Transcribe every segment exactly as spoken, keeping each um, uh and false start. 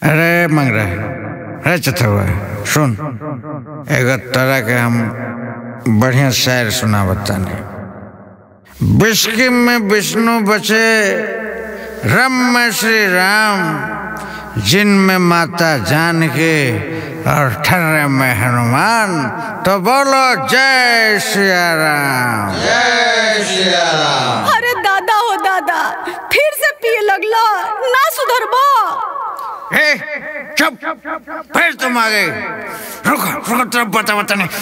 अरे मंगरा, अरे चतुआ सुन, एक तरह के हम बढ़िया शायर सुना बताने। बिस्की में विष्णु बचे, रम में श्री राम, जिन में माता जानकी और ठर्रे में हनुमान। तो बोलो जय सिया राम। जय सिया राम। अरे दादा हो दादा, फिर से पिए लगला, ना सुधरबा। ए, चुप, फिर तुम आ गए। रुको रुको, तरफ बता बता नहीं।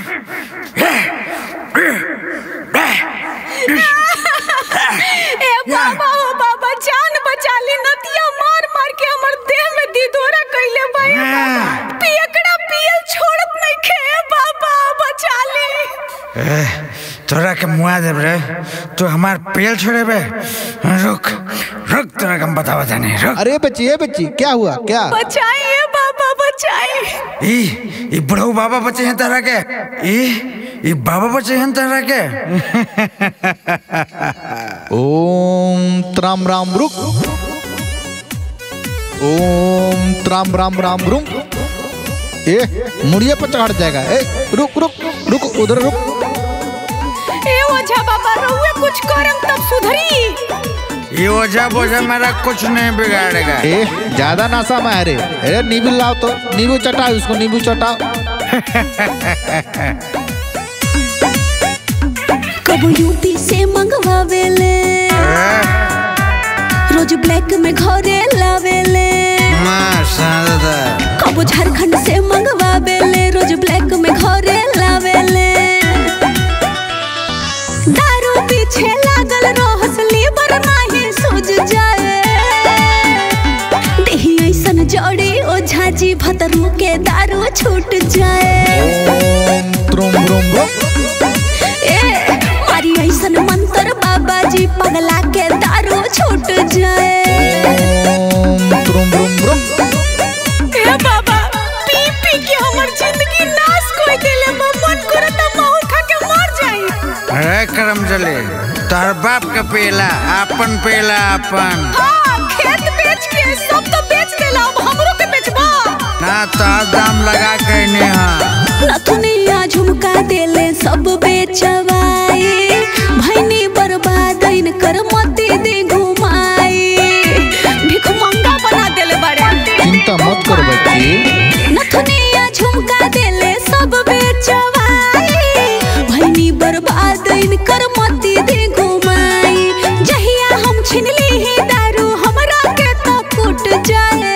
ए बाबा हो बाबा, जान बचा ली, नतिया मार मार के हमर देह में दिदोरा कइले भाई। पियकड़ा पियल छोड़त नहीं खे बाबा, बचा ली। ए, तोरा के मुआ देब रे, तू हमार पियल छोड़े बे। रुक रुक, तोरा के हम बता बता नहीं। रुक। अरे बच्ची, ए बच्ची, क्या हुआ? क्या? बचाइए बाबा, बचाइए। ई ई बड़ऊ बाबा बचे हैं तारा के। ई ई बाबा बचे हैं तारा के। ओम त्राम राम रुक, ओम त्राम राम राम रुक। ए मुड़िया पर चढ़ जाएगा। ए रुक रुक रुक, उधर रुक। ए ओझा बाबा, रहुए कुछ करम तब सुधरी। ये ओझा बोझा मेरा कुछ नहीं बिगाड़ेगा। ए ज्यादा नासा में है रे। अरे नींबू लाओ, तो नींबू चटाओ, उसको नींबू चटाओ। कब यूपी से मंगवावेले, रोज ब्लैक में घरे लावेले। कब झारखंड से मंगवावेले, रोज ब्लैक में घरे लावेले। दारू पीछे लागल रहस, लीवर नहीं सूझ जाए। देही ऐसन जड़ी ओझा जी, भतरू के दारू छूट जाए। ओम त्रुम ब्रुम ब्रुम। ए मारी ऐसन मंत्र बाबा जी, पगला के दारू छूट जाए। ओम त्रुम ब्रुम ब्रुम। ए बाबा, पी पी के हमर जिंदगी नाश कोई देले, मन करता माहौल खा के मर जाई। अरे करम जले, तार बाप का पेला, अपन पेला अपन। हाँ, खेत बेच के सब तो बेच देला, अब हमरो के बेचबा। ना तो दाम लगा के नहीं। हाँ नथुनिया झुमका देले, सब बेचवाई। भैनी बर्बाद इनकर मती दी घुमाई। भिखमंगा बना देले बड़े। चिंता मत कर बच्ची। नथुनिया झुमका देले, सब बेचवाई। भैनी बर्बाद इनकर मती दी घुमाई। जहिया हम छीन ली दारू, हमरा के तो फूट जाए।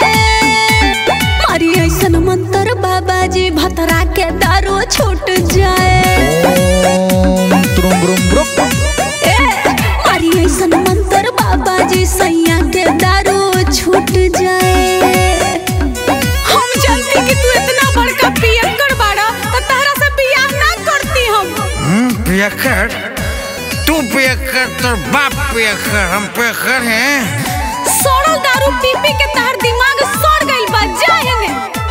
मारी ऐसन मंत्र बाबा जी, भतरा के दारू छूट जाए। ओम त्रुम ब्रुम ब्रुम। ए मारी ऐसन मंत्र बाबा जी, सैया के दारू छूट जाए। हम जानती कि तू इतना बड़का पियक्कड़ बाड़ा, तो तारा से बियाह ना करती हम। हम्म, पियक्कड़? तू पियक्कड़, तोर बाप पियक्कड़, हम पियक्कड़ हैं। सड़ल दारू पी पी के तार दिमाग सड़ गइल बा, जा हेने।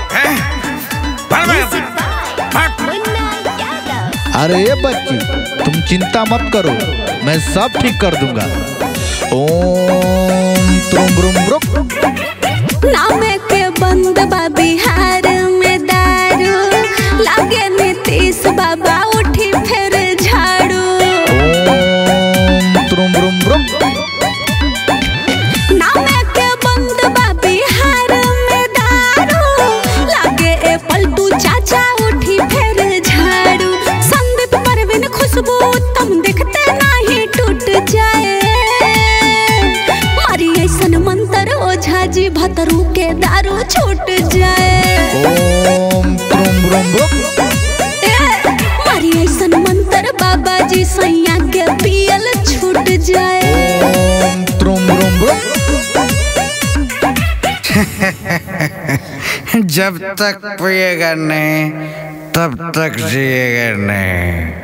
अरे ये बच्ची, तुम चिंता मत करो, मैं सब ठीक कर दूंगा। ओम त्रुम ब्रुम ब्रुम। नामे के बंद बा बिहार में दारू, लागे नीतीश बाबा उठी फिर झाड़ू। ओम त्रुम ब्रुम ब्रुम। नामे के बंद बा बिहार में दारू, लागे ए पलटू चाचा उठी फिर झाड़ू। संदीप परवीन खुशबू तुम देखते नहीं टूट जाए। मारी ऐसन मंत्र ओझा जी, भतरू के दारू छूट जाए। ओम त्रुम ब्रुम ब्रुम। ए मारी ऐसन मंत्र बाबा जी, सैया के पियल छूट जाए। ओम त्रुम ब्रुम ब्रुम। जब तक पिएगा नहीं, तब तक जिएगा नहीं।